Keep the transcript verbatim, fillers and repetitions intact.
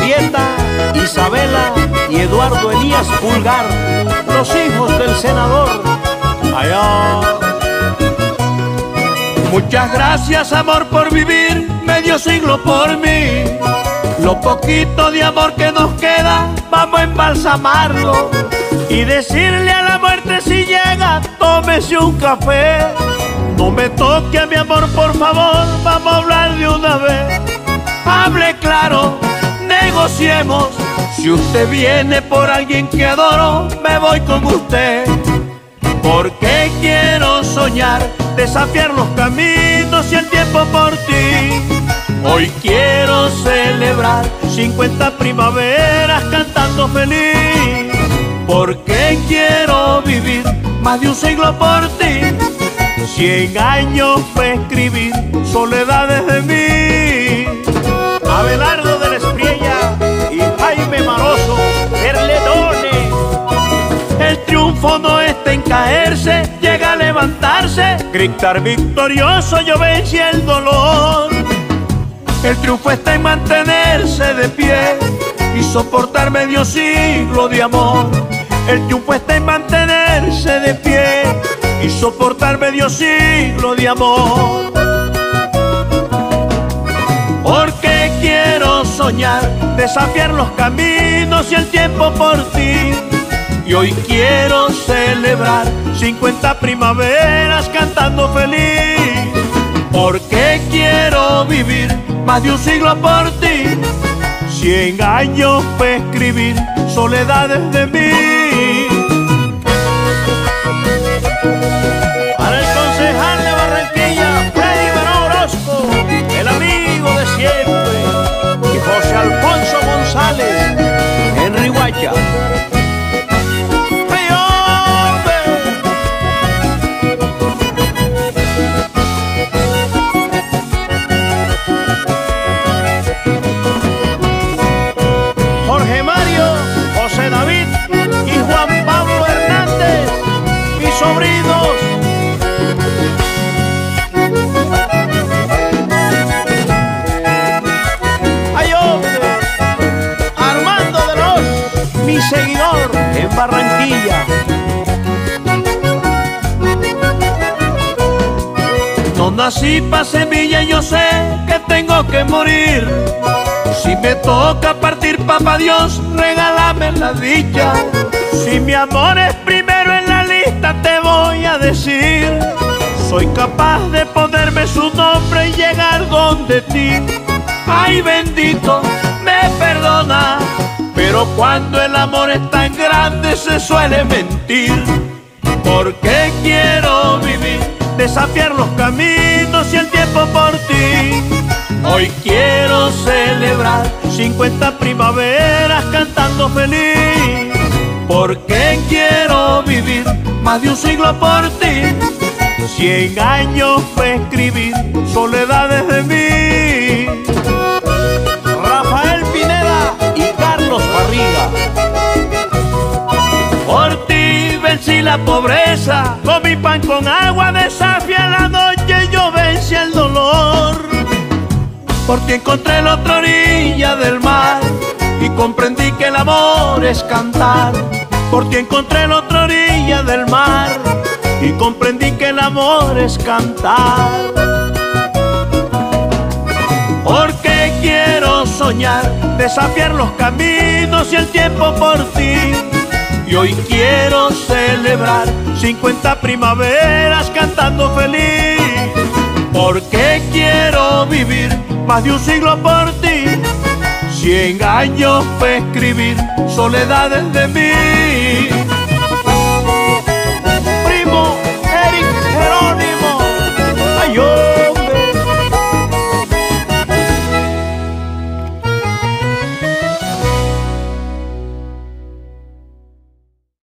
Marieta, Isabela y Eduardo Elías Pulgar, los hijos del senador. Allá. Muchas gracias, amor, por vivir medio siglo por mí. Lo poquito de amor que nos queda, vamos a embalsamarlo y decirle a la muerte si llega, tómese un café. No me toque a mi amor, por favor, vamos a hablar de una vez. Hable claro, negociemos. Si usted viene por alguien que adoro, me voy con usted. Porque quiero soñar, desafiar los caminos y el tiempo por ti. Hoy quiero celebrar cincuenta primaveras cantando feliz. Porque quiero vivir más de un siglo por ti. Cien años para escribir soledades de mí. Abelardo de la Espriella y Jaime Maroso, Berletone. El triunfo no está en caerse, llega a levantarse. Gritar victorioso, yo vencí el dolor. El triunfo está en mantenerse de pie y soportar medio siglo de amor. El triunfo está en mantenerse de pie y soportar medio siglo de amor. Porque quiero soñar, desafiar los caminos y el tiempo por ti. Y hoy quiero celebrar cincuenta primaveras cantando feliz. Porque quiero vivir más de un siglo por ti. Cien años para escribir soledades de mí. Para el concejal de Barranquilla, Freddy Barón Orozco, el amigo de siempre, y José Alfonso González, Henry Guacha. Jorge Mario, José David y Juan Pablo Hernández, mis sobrinos. Ay, hombre, Armando de los, mi seguidor en Barranquilla. No nací pa' semilla y yo sé que tengo que morir. Si me toca partir, papá Dios, regálame la dicha. Si mi amor es primero en la lista, te voy a decir. Soy capaz de ponerme su nombre y llegar donde ti. Ay, bendito, me perdona, pero cuando el amor es tan grande se suele mentir. Porque quiero vivir, desafiar los caminos y el tiempo por ti. Hoy quiero celebrar cincuenta primaveras cantando feliz. Porque quiero vivir más de un siglo por ti. Cien años para escribir soledades de mí. Rafael Pineda y Carlos Barriga. Por ti vencí la pobreza, comí pan con agua, desafié la noche y yo vencí el dolor. Por ti encontré la otra orilla del mar y comprendí que el amor es cantar. Por ti encontré la otra orilla del mar y comprendí que el amor es cantar. Porque quiero soñar, desafiar los caminos y el tiempo por ti. Y hoy quiero celebrar cincuenta primaveras cantando feliz. Porque quiero vivir más de un siglo por ti. Cien años para escribir soledades de mí.